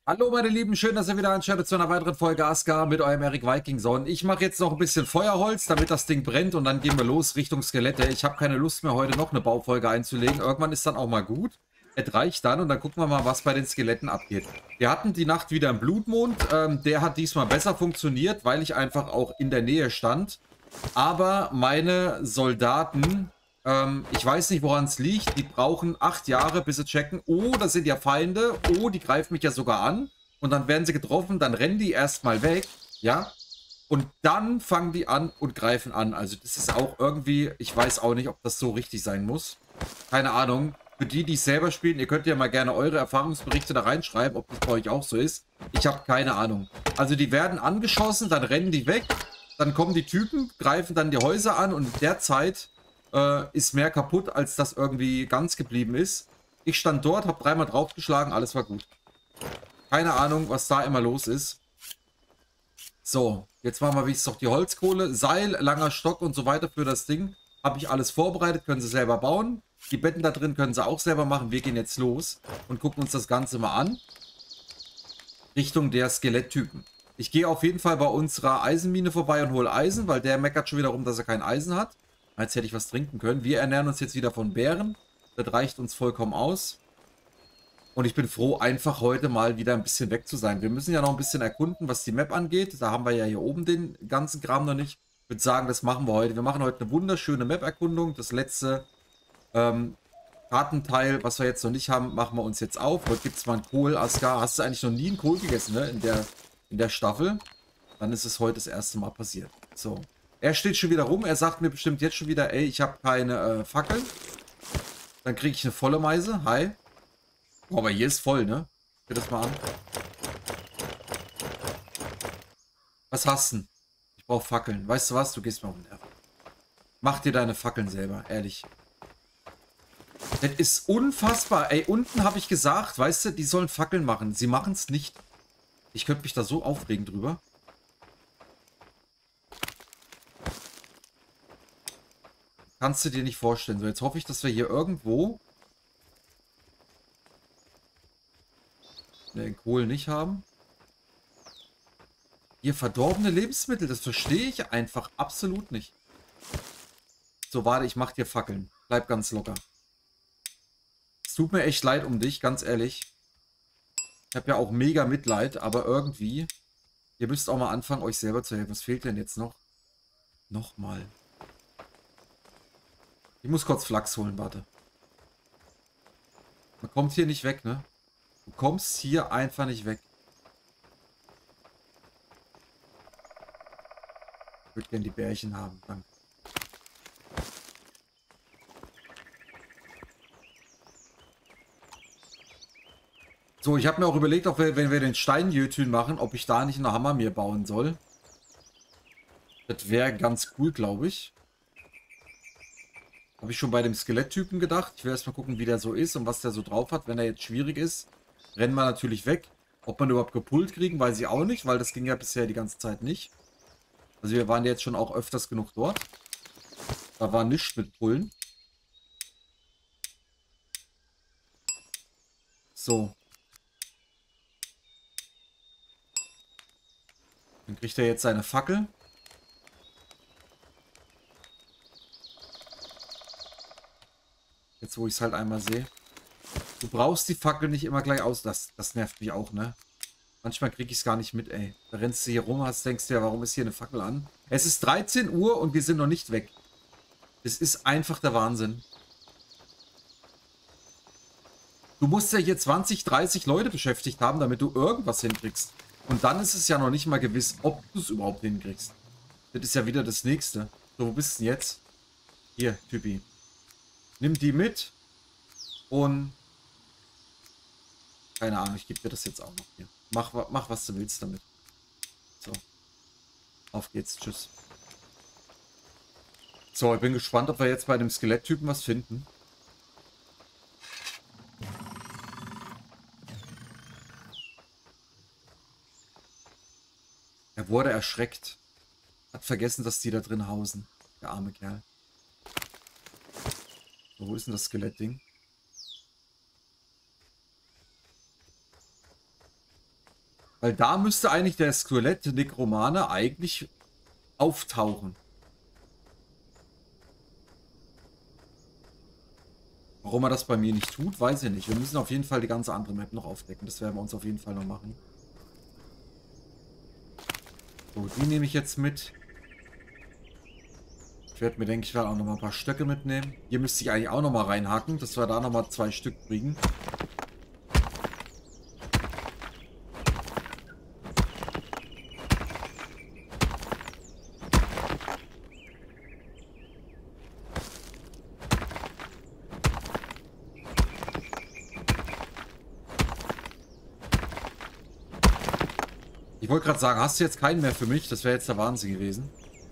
Hallo meine Lieben, schön, dass ihr wieder einschaltet zu einer weiteren Folge Asgard mit eurem Eric Vikingson. Ich mache jetzt noch ein bisschen Feuerholz, damit das Ding brennt und dann gehen wir los Richtung Skelette. Ich habe keine Lust mehr, heute noch eine Baufolge einzulegen. Irgendwann ist dann auch mal gut. Es reicht dann und dann gucken wir mal, was bei den Skeletten abgeht. Wir hatten die Nacht wieder einen Blutmond. Der hat diesmal besser funktioniert, weil ich einfach auch in der Nähe stand. Aber meine Soldaten, ich weiß nicht, woran es liegt, die brauchen 8 Jahre, bis sie checken, oh, das sind ja Feinde, oh, die greifen mich ja sogar an. Und dann werden sie getroffen, dann rennen die erstmal weg, ja. Und dann fangen die an und greifen an. Also das ist auch irgendwie, ich weiß auch nicht, ob das so richtig sein muss. Keine Ahnung. Für die, die es selber spielen, ihr könnt ja mal gerne eure Erfahrungsberichte da reinschreiben, ob das bei euch auch so ist. Ich habe keine Ahnung. Also die werden angeschossen, dann rennen die weg. Dann kommen die Typen, greifen dann die Häuser an und in der Zeit ist mehr kaputt, als das irgendwie ganz geblieben ist. Ich stand dort, habe dreimal draufgeschlagen, alles war gut. Keine Ahnung, was da immer los ist. So, jetzt machen wir wenigstens noch die Holzkohle. Seil, langer Stock und so weiter für das Ding. Habe ich alles vorbereitet, können sie selber bauen. Die Betten da drin können sie auch selber machen. Wir gehen jetzt los und gucken uns das Ganze mal an. Richtung der Skeletttypen. Ich gehe auf jeden Fall bei unserer Eisenmine vorbei und hole Eisen, weil der meckert schon wieder rum, dass er kein Eisen hat. Als hätte ich was trinken können. Wir ernähren uns jetzt wieder von Beeren. Das reicht uns vollkommen aus. Und ich bin froh, einfach heute mal wieder ein bisschen weg zu sein. Wir müssen ja noch ein bisschen erkunden, was die Map angeht. Da haben wir ja hier oben den ganzen Kram noch nicht. Ich würde sagen, das machen wir heute. Wir machen heute eine wunderschöne Map-Erkundung. Das letzte Kartenteil, was wir jetzt noch nicht haben, machen wir uns jetzt auf. Heute gibt es mal einen Kohl. Asgard, hast du eigentlich noch nie einen Kohl gegessen, ne? In der Staffel? Dann ist es heute das erste Mal passiert. So. Er steht schon wieder rum. Er sagt mir bestimmt jetzt schon wieder, ey, ich habe keine Fackeln. Dann kriege ich eine volle Meise. Hi. Oh, aber hier ist voll, ne? Guck dir das mal an. Was hast du denn? Ich brauche Fackeln. Weißt du was? Du gehst mir auf den Nerv. Mach dir deine Fackeln selber, ehrlich. Das ist unfassbar. Ey, unten habe ich gesagt, weißt du, die sollen Fackeln machen. Sie machen es nicht. Ich könnte mich da so aufregen drüber. Kannst du dir nicht vorstellen. So, jetzt hoffe ich, dass wir hier irgendwo den Kohl nicht haben. Hier verdorbene Lebensmittel, das verstehe ich einfach absolut nicht. So, warte, ich mache dir Fackeln. Bleib ganz locker. Es tut mir echt leid um dich, ganz ehrlich. Ich habe ja auch mega Mitleid, aber irgendwie, ihr müsst auch mal anfangen, euch selber zu helfen. Was fehlt denn jetzt noch? Nochmal. Ich muss kurz Flachs holen, warte. Man kommt hier nicht weg, ne? Du kommst hier einfach nicht weg. Ich würde gerne die Bärchen haben, danke. So, ich habe mir auch überlegt, ob wir, wenn wir den Steinjötün machen, ob ich da nicht eine Hammer mir bauen soll. Das wäre ganz cool, glaube ich. Habe ich schon bei dem Skeletttypen gedacht. Ich will erstmal gucken, wie der so ist und was der so drauf hat. Wenn er jetzt schwierig ist, rennen wir natürlich weg. Ob man überhaupt gepullt kriegen, weiß ich auch nicht, weil das ging ja bisher die ganze Zeit nicht. Also wir waren jetzt schon auch öfters genug dort. Da war nichts mit Pullen. So. Dann kriegt er jetzt seine Fackel. Jetzt, wo ich es halt einmal sehe. Du brauchst die Fackel nicht immer gleich aus. Das nervt mich auch, ne? Manchmal kriege ich es gar nicht mit, ey. Da rennst du hier rum, denkst du ja, warum ist hier eine Fackel an? Es ist 13 Uhr und wir sind noch nicht weg. Es ist einfach der Wahnsinn. Du musst ja hier 20, 30 Leute beschäftigt haben, damit du irgendwas hinkriegst. Und dann ist es ja noch nicht mal gewiss, ob du es überhaupt hinkriegst. Das ist ja wieder das Nächste. So, wo bist du denn jetzt? Hier, Typi. Nimm die mit. Und keine Ahnung, ich gebe dir das jetzt auch noch hier. Mach, was du willst damit. So. Auf geht's. Tschüss. So, ich bin gespannt, ob wir jetzt bei dem Skeletttypen was finden. Er wurde erschreckt. Hat vergessen, dass die da drin hausen. Der arme Kerl. So, wo ist denn das Skelettding? Weil da müsste eigentlich der Skelett-Nekromane eigentlich auftauchen. Warum er das bei mir nicht tut, weiß ich nicht. Wir müssen auf jeden Fall die ganze andere Map noch aufdecken. Das werden wir uns auf jeden Fall noch machen. So, die nehme ich jetzt mit. Ich werde mir, denke ich, auch noch mal ein paar Stöcke mitnehmen. Hier müsste ich eigentlich auch noch mal reinhaken, dass wir da noch mal 2 Stück kriegen. Ich wollte gerade sagen, hast du jetzt keinen mehr für mich? Das wäre jetzt der Wahnsinn gewesen.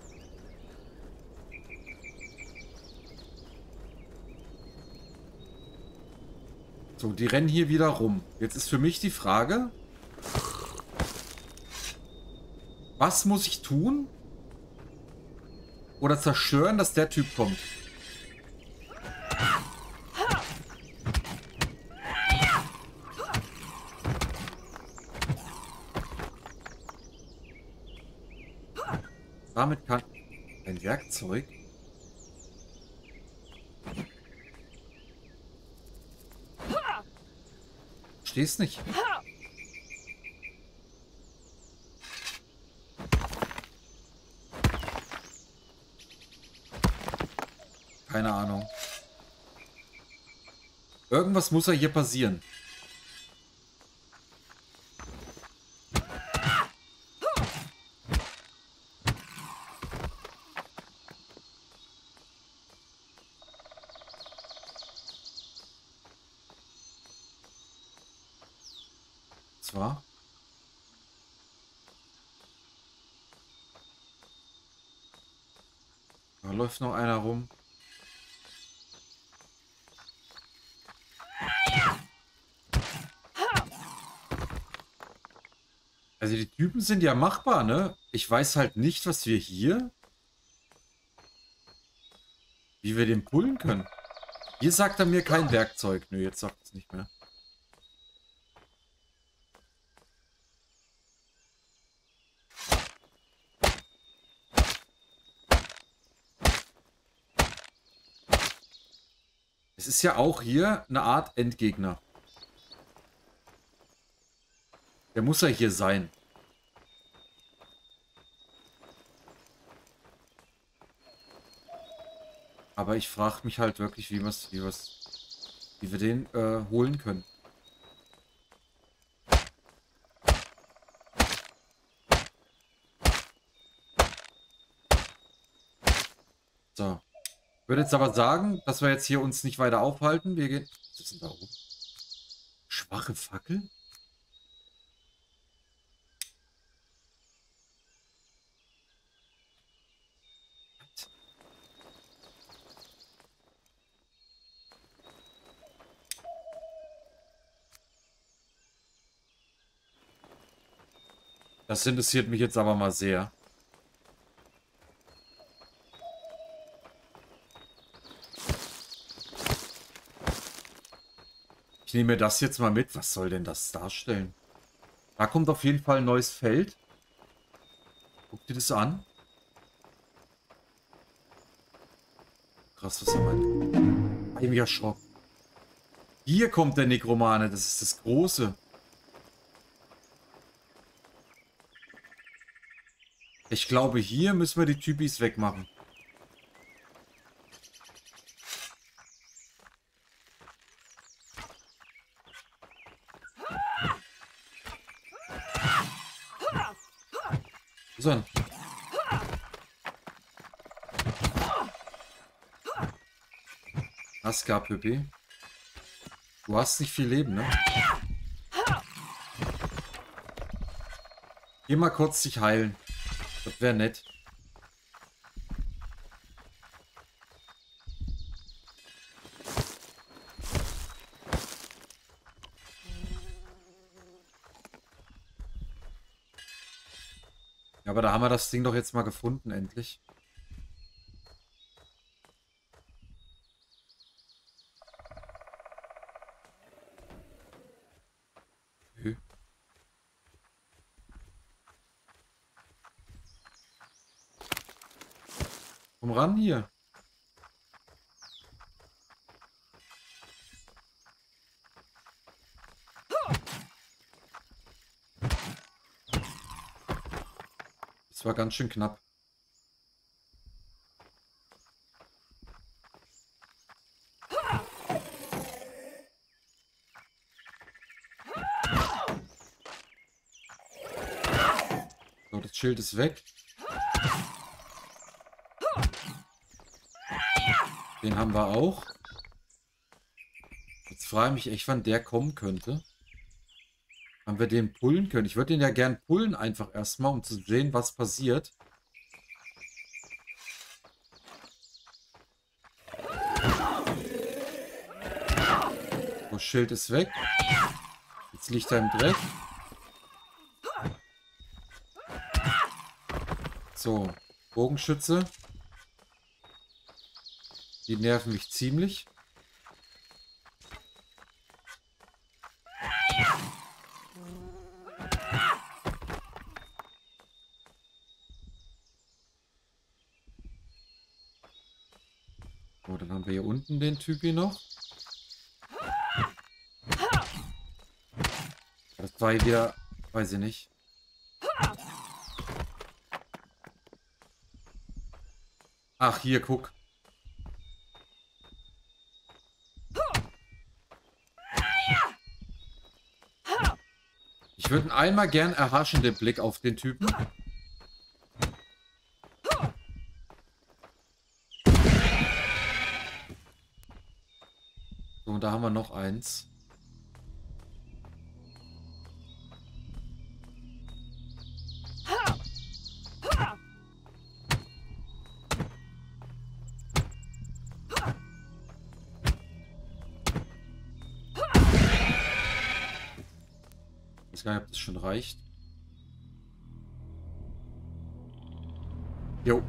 So, die rennen hier wieder rum. Jetzt ist für mich die Frage, was muss ich tun? Oder zerstören, dass der Typ kommt? Damit kann ein Werkzeug. Steh's nicht. Keine Ahnung. Irgendwas muss ja hier passieren. Zwar. Da läuft noch einer rum. Also die Typen sind ja machbar, ne? Ich weiß halt nicht, was wir hier... Wie wir den pullen können. Hier sagt er mir kein Werkzeug. Nö, jetzt sagt es nicht mehr. Es ist ja auch hier eine Art Endgegner. Der muss ja hier sein. Aber ich frage mich halt wirklich, wie wir den holen können. So. Ich würde jetzt aber sagen, dass wir jetzt hier uns nicht weiter aufhalten. Wir gehen... Was ist denn da oben? Schwache Fackel? Das interessiert mich jetzt aber mal sehr. Ich nehme mir das jetzt mal mit. Was soll denn das darstellen? Da kommt auf jeden Fall ein neues Feld. Guck dir das an. Krass, was haben wir denn? Ich bin erschrocken. Hier kommt der Nekromane. Das ist das Große. Ich glaube, hier müssen wir die Typis wegmachen. So. Aska, Püppi. Du hast nicht viel Leben, ne? Geh mal kurz dich heilen. Das wäre nett. Ja, aber da haben wir das Ding doch jetzt mal gefunden, endlich. Komm ran hier. Das war ganz schön knapp. So, das Schild ist weg. Den haben wir auch. Jetzt frage ich mich echt, wann der kommen könnte. Haben wir den pullen können? Ich würde den ja gern pullen einfach erstmal, um zu sehen, was passiert. So, Schild ist weg. Jetzt liegt er im Dreck. So, Bogenschütze. Die nerven mich ziemlich. So, dann haben wir hier unten den Typi noch. Das war hier wieder, weiß ich nicht. Ach, hier, guck. Ich würde einmal gern erhaschen, den Blick auf den Typen. So, und da haben wir noch eins. Ich weiß gar nicht, ob das schon reicht. Jo.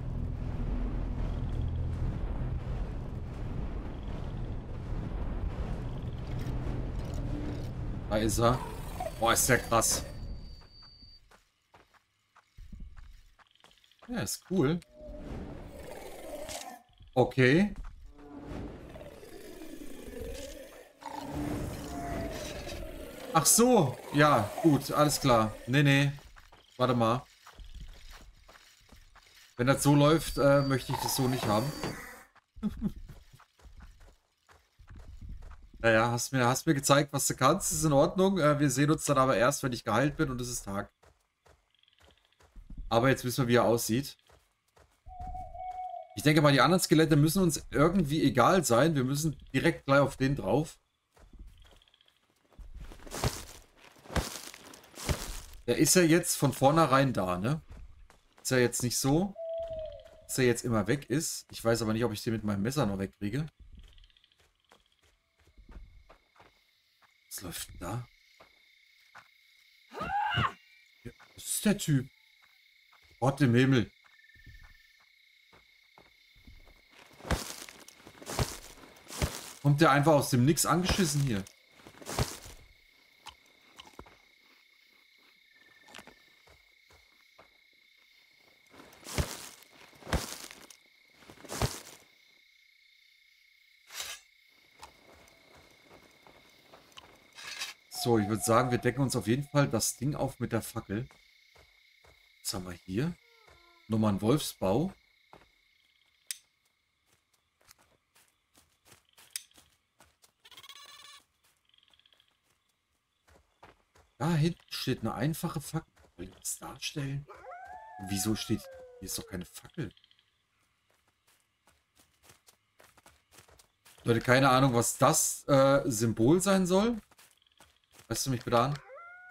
Da ist er. Boah, ist der krass. Ja, ist cool. Okay. Ach so. Ja, gut. Alles klar. Nee, nee. Warte mal. Wenn das so läuft, möchte ich das so nicht haben. Naja, hast mir gezeigt, was du kannst. Ist in Ordnung. Wir sehen uns dann aber erst, wenn ich geheilt bin und es ist Tag. Aber jetzt wissen wir, wie er aussieht. Ich denke mal, die anderen Skelette müssen uns irgendwie egal sein. Wir müssen direkt gleich auf den drauf. Der ist ja jetzt von vornherein da, ne? Ist ja jetzt nicht so, dass er jetzt immer weg ist. Ich weiß aber nicht, ob ich den mit meinem Messer noch wegkriege. Was läuft denn da? Ja, was ist der Typ? Gott im Himmel. Kommt der einfach aus dem Nix angeschissen hier? So, ich würde sagen, wir decken uns auf jeden Fall das Ding auf mit der Fackel. Was haben wir hier? Nochmal ein Wolfsbau. Da hinten steht eine einfache Fackel. Soll ich das darstellen? Wieso steht... Hier ist doch keine Fackel. Leute, keine Ahnung, was das Symbol sein soll. Weißt du mich bitte an?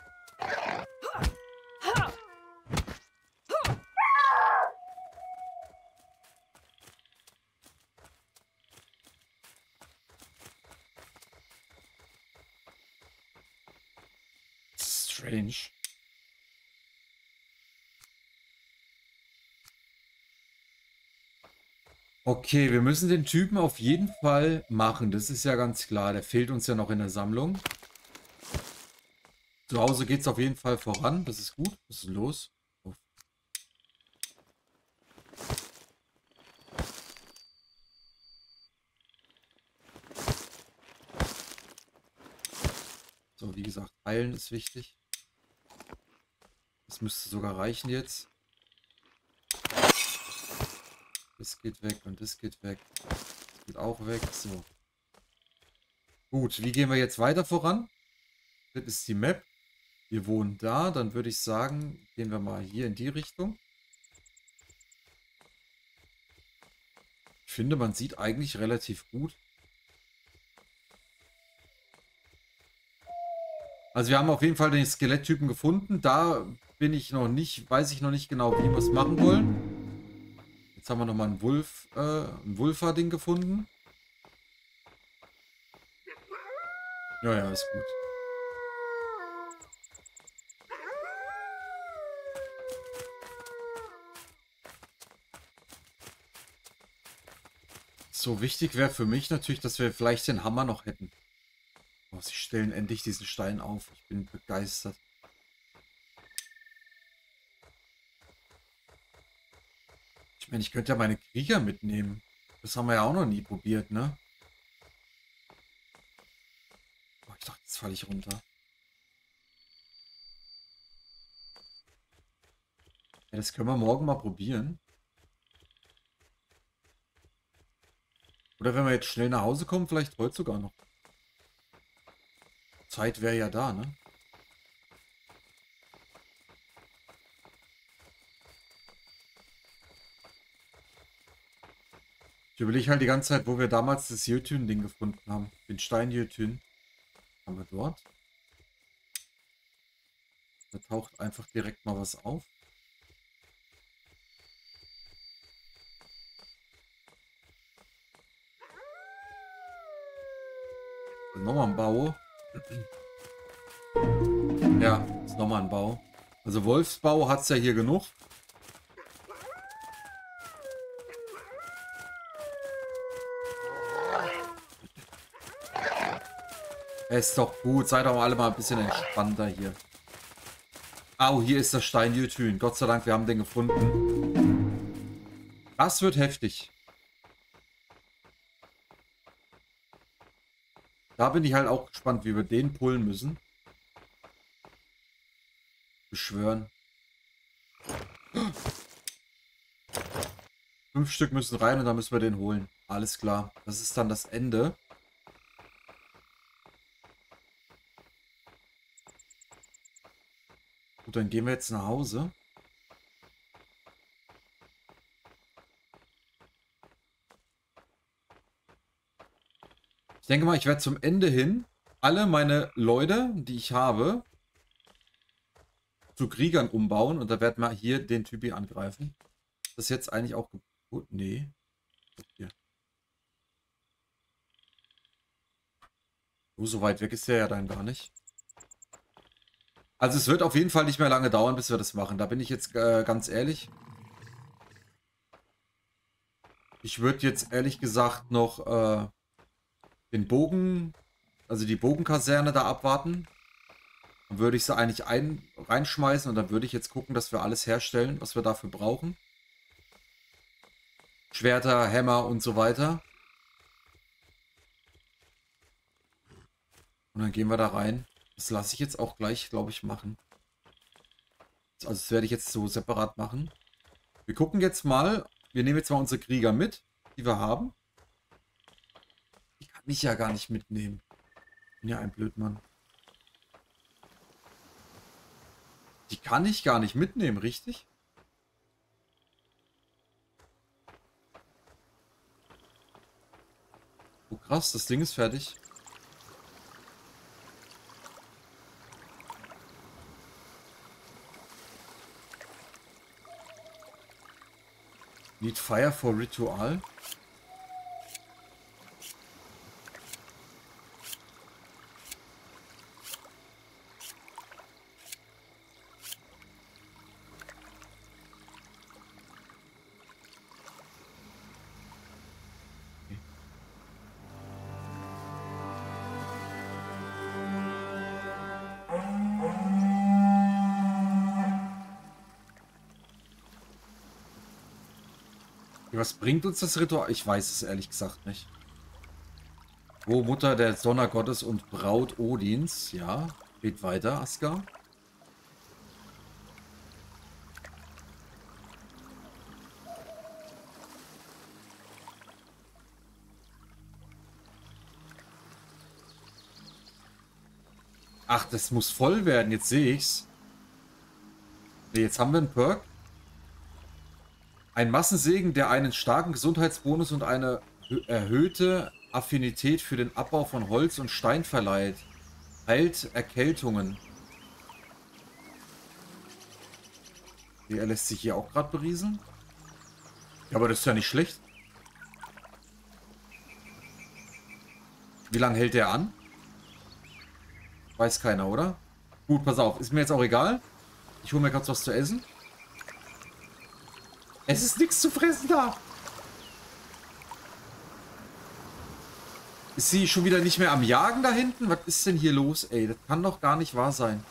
Strange. Okay, wir müssen den Typen auf jeden Fall machen. Das ist ja ganz klar. Der fehlt uns ja noch in der Sammlung. Zu Hause geht es auf jeden Fall voran. Das ist gut. Was ist los? Oh. wie gesagt, heilen ist wichtig. Das müsste sogar reichen jetzt. Das geht weg und das geht weg. Das geht auch weg. So. Gut, wie gehen wir jetzt weiter voran? Das ist die Map. Wir wohnen da. Dann würde ich sagen, gehen wir mal hier in die Richtung. Ich finde, man sieht eigentlich relativ gut. Also wir haben auf jeden Fall den Skeletttypen gefunden. Da bin ich noch nicht, weiß ich noch nicht genau, wie wir es machen wollen. Jetzt haben wir nochmal ein Wulfer-Ding gefunden. Ja, ja, ist gut. So, wichtig wäre für mich natürlich, dass wir vielleicht den Hammer noch hätten. Oh, sie stellen endlich diesen Stein auf. Ich bin begeistert. Ich meine, ich könnte ja meine Krieger mitnehmen. Das haben wir ja auch noch nie probiert, ne? Oh, ich dachte, jetzt falle ich runter. Ja, das können wir morgen mal probieren. Oder wenn wir jetzt schnell nach Hause kommen, vielleicht heute sogar noch. Zeit wäre ja da, ne? Ich überlege halt die ganze Zeit, wo wir damals das Jötun-Ding gefunden haben. Den Stein-Jötun. Haben wir dort. Da taucht einfach direkt mal was auf. Nochmal ein Bau. Ja, ist nochmal ein Bau. Also Wolfsbau hat es ja hier genug. Ist doch gut. Seid doch alle mal ein bisschen entspannter hier. Au, hier ist das Stein-Jötun. Gott sei Dank, wir haben den gefunden. Das wird heftig. Da bin ich halt auch gespannt, wie wir den pullen müssen. Beschwören. 5 Stück müssen rein und dann müssen wir den holen. Alles klar. Das ist dann das Ende. Gut, dann gehen wir jetzt nach Hause. Ich denke mal, ich werde zum Ende hin alle meine Leute, die ich habe, zu Kriegern umbauen. Und da werden wir hier den Typi angreifen. Das ist jetzt eigentlich auch... Gut, nee. Hier. So weit weg ist der ja dann gar nicht. Also es wird auf jeden Fall nicht mehr lange dauern, bis wir das machen. Da bin ich jetzt ganz ehrlich. Ich würde jetzt ehrlich gesagt noch den Bogen, also die Bogenkaserne da abwarten. Dann würde ich sie eigentlich reinschmeißen und dann würde ich jetzt gucken, dass wir alles herstellen, was wir dafür brauchen. Schwerter, Hämmer und so weiter. Und dann gehen wir da rein. Das lasse ich jetzt auch gleich, glaube ich, machen. Also das werde ich jetzt so separat machen. Wir gucken jetzt mal. Wir nehmen jetzt mal unsere Krieger mit, die wir haben. Die kann ich ja gar nicht mitnehmen. Ich bin ja ein Blödmann. Die kann ich gar nicht mitnehmen, richtig? Oh krass, das Ding ist fertig. Need fire for ritual. Was bringt uns das Ritual? Ich weiß es ehrlich gesagt nicht. Oh, Mutter der Donnergottes und Braut Odins, ja. Geht weiter, Aska. Ach, das muss voll werden. Jetzt sehe ich's. Nee, jetzt haben wir einen Perk. Ein Massensegen, der einen starken Gesundheitsbonus und eine erhöhte Affinität für den Abbau von Holz und Stein verleiht. Heilt Erkältungen. Er lässt sich hier auch gerade berieseln. Ja, aber das ist ja nicht schlecht. Wie lange hält der an? Weiß keiner, oder? Gut, pass auf. Ist mir jetzt auch egal. Ich hole mir kurz was zu essen. Es ist nichts zu fressen da. Ist sie schon wieder nicht mehr am Jagen da hinten? Was ist denn hier los, ey? Das kann doch gar nicht wahr sein.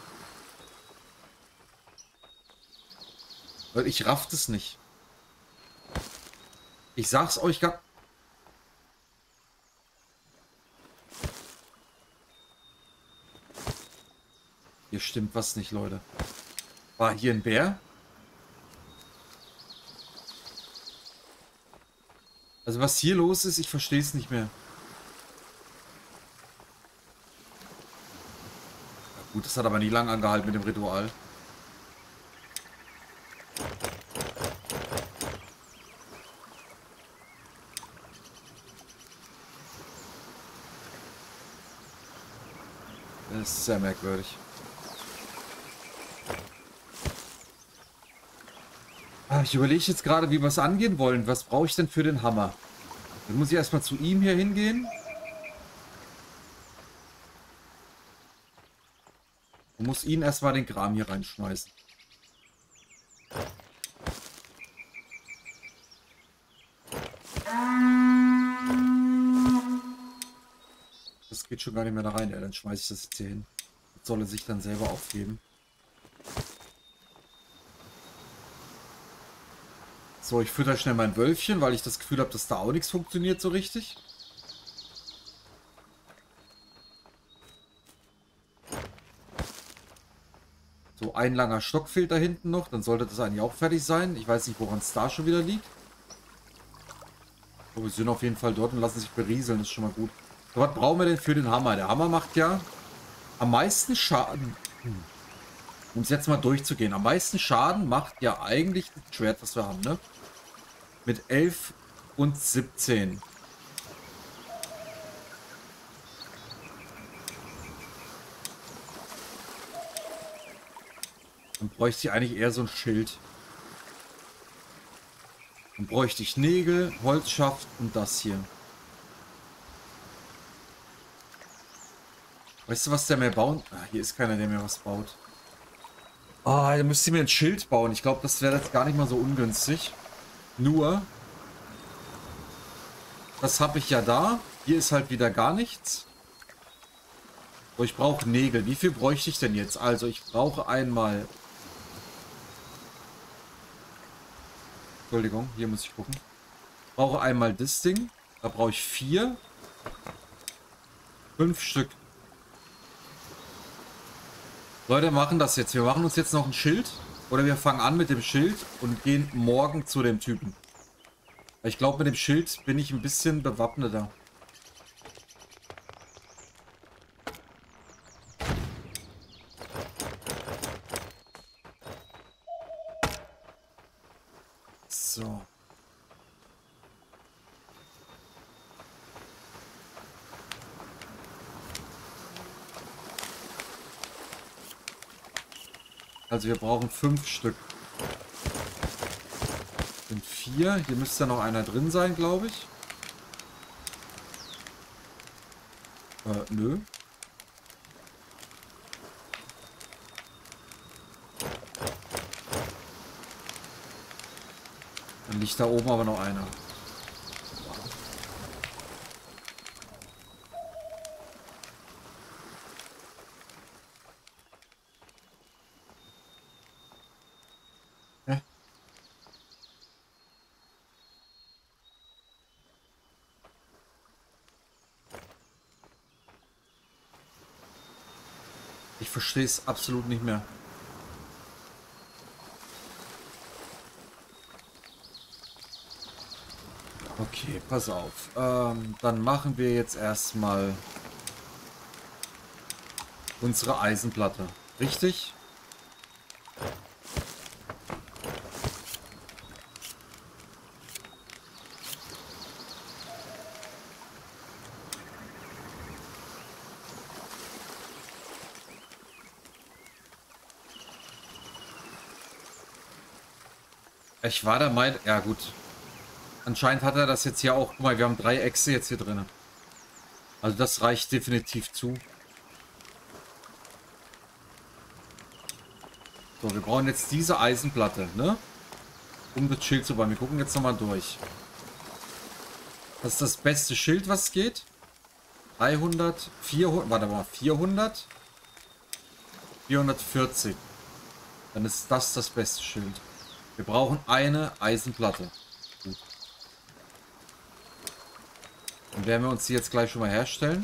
Weil ich raff das nicht. Ich sag's euch gar... Hier stimmt was nicht, Leute. War hier ein Bär? Also was hier los ist, ich verstehe es nicht mehr. Ja, gut, das hat aber nie lange angehalten mit dem Ritual. Das ist sehr merkwürdig. Ich überlege jetzt gerade, wie wir es angehen wollen. Was brauche ich denn für den Hammer? Dann muss ich erstmal zu ihm hier hingehen. Und muss ihn erstmal den Kram hier reinschmeißen. Das geht schon gar nicht mehr da rein. Ja, dann schmeiße ich das jetzt hier hin. Das soll er sich dann selber aufgeben. So, ich fütter schnell mein Wölfchen, weil ich das Gefühl habe, dass da auch nichts funktioniert so richtig. So, ein langer Stock fehlt da hinten noch. Dann sollte das eigentlich auch fertig sein. Ich weiß nicht, woran es da schon wieder liegt. Aber wir sind auf jeden Fall dort und lassen sich berieseln. Das ist schon mal gut. So, was brauchen wir denn für den Hammer? Der Hammer macht ja am meisten Schaden. Um es jetzt mal durchzugehen. Am meisten Schaden macht ja eigentlich das Schwert, was wir haben, ne? Mit 11 und 17. Dann bräuchte ich eigentlich eher so ein Schild. Dann bräuchte ich Nägel, Holzschaft und das hier. Weißt du, was der mehr bauen? Ah, hier ist keiner, der mehr was baut. Ah, da müsste ich mir ein Schild bauen. Ich glaube, das wäre jetzt gar nicht mal so ungünstig. Nur, das habe ich ja da. Hier ist halt wieder gar nichts. So, ich brauche Nägel. Wie viel bräuchte ich denn jetzt? Also, ich brauche einmal... Entschuldigung, hier muss ich gucken. Ich brauche einmal das Ding. Da brauche ich 4. 5 Stück. Leute, wir machen das jetzt. Wir machen uns jetzt noch ein Schild. Oder wir fangen an mit dem Schild und gehen morgen zu dem Typen. Ich glaube, mit dem Schild bin ich ein bisschen bewappneter. So. Also wir brauchen 5 Stück. Sind 4. Hier müsste noch einer drin sein, glaube ich. Nö. Dann liegt da oben aber noch einer. Hä? Ich verstehe es absolut nicht mehr. Okay, pass auf. Dann machen wir jetzt erstmal unsere Eisenplatte. Richtig? Ich war der Meinung... Ja gut. Anscheinend hat er das jetzt hier auch... Guck mal, wir haben 3 Echse jetzt hier drin. Also das reicht definitiv zu. So, wir brauchen jetzt diese Eisenplatte, ne? Um das Schild zu bauen. Wir gucken jetzt nochmal durch. Das ist das beste Schild, was geht. 300, 400, warte mal, 400, 440. Dann ist das das beste Schild. Wir brauchen eine Eisenplatte. Gut. Dann werden wir uns die jetzt gleich schon mal herstellen.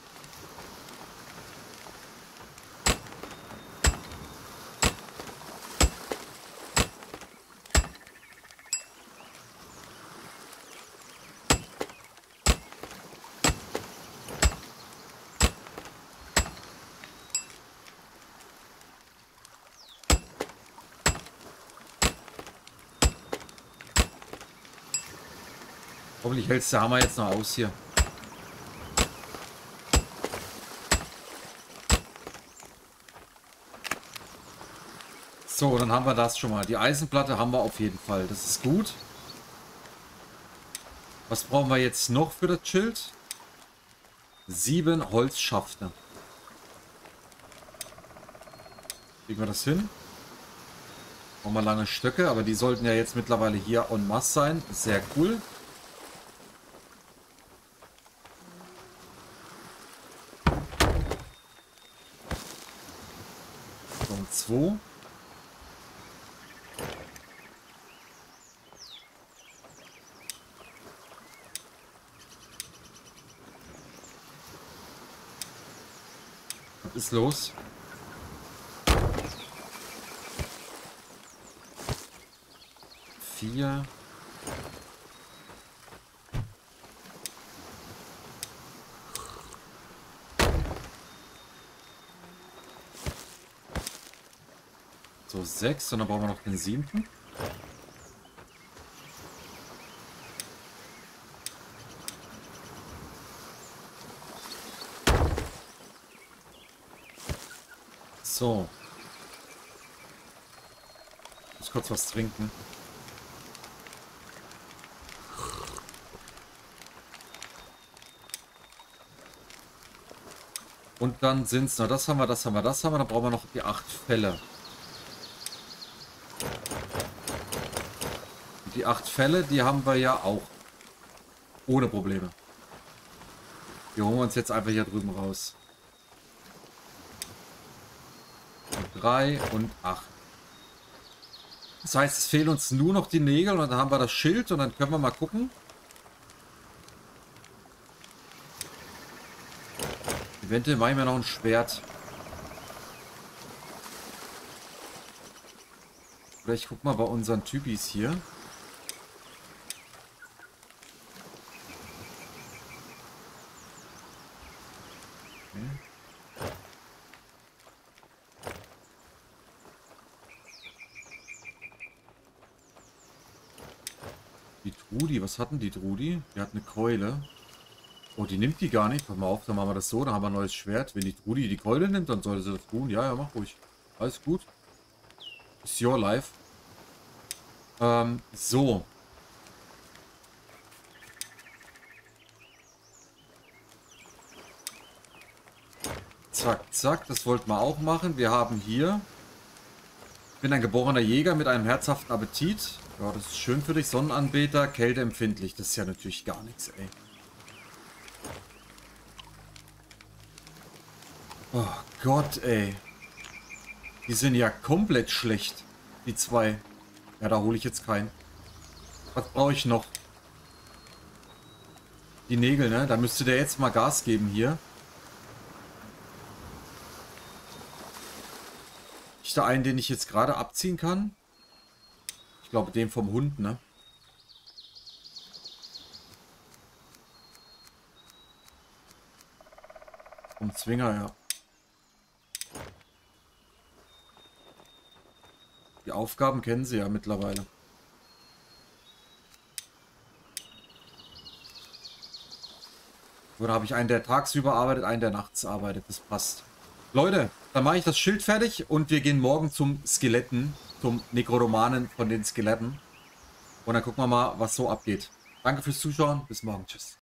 Hoffentlich hältst der Hammer jetzt noch aus hier. So, dann haben wir das schon mal. Die Eisenplatte haben wir auf jeden Fall. Das ist gut. Was brauchen wir jetzt noch für das Schild? 7 Holzschafte. Kriegen wir das hin? Brauchen wir lange Stöcke, aber die sollten ja jetzt mittlerweile hier en masse sein. Sehr cool. So, 2. Was ist los? Vier. So, 6. Und dann brauchen wir noch den 7. So. Ich muss kurz was trinken. Und dann sind es noch, das haben wir, das haben wir, das haben wir. Dann brauchen wir noch die 8 Felle. Und die 8 Felle, die haben wir ja auch. Ohne Probleme. Die holen wir uns jetzt einfach hier drüben raus. 3 und 8. Das heißt, es fehlen uns nur noch die Nägel und dann haben wir das Schild und dann können wir mal gucken. Eventuell machen wir noch ein Schwert. Oder ich guck mal bei unseren Typis hier. Okay. Die Trudi, was hatten die Trudi? Die hat eine Keule. Oh, die nimmt die gar nicht. Pass mal auf, dann machen wir das so. Dann haben wir ein neues Schwert. Wenn die Trudi die Keule nimmt, dann sollte sie das tun. Ja, ja, mach ruhig. Alles gut. It's your life. So. Zack, zack. Das wollten wir auch machen. Wir haben hier... Ich bin ein geborener Jäger mit einem herzhaften Appetit. Ja, das ist schön für dich. Sonnenanbeter, kälteempfindlich. Das ist ja natürlich gar nichts, ey. Oh Gott, ey. Die sind ja komplett schlecht. Die 2. Ja, da hole ich jetzt keinen. Was brauche ich noch? Die Nägel, ne? Da müsste der jetzt mal Gas geben hier. Ich da einen, den ich jetzt gerade abziehen kann? Ich glaube, den vom Hund, ne? Vom Zwinger, ja. Die Aufgaben kennen sie ja mittlerweile. Oder habe ich einen, der tagsüber arbeitet, einen, der nachts arbeitet. Das passt. Leute, dann mache ich das Schild fertig und wir gehen morgen zum Skeletten, zum Nekromanen von den Skeletten. Und dann gucken wir mal, was so abgeht. Danke fürs Zuschauen. Bis morgen. Tschüss.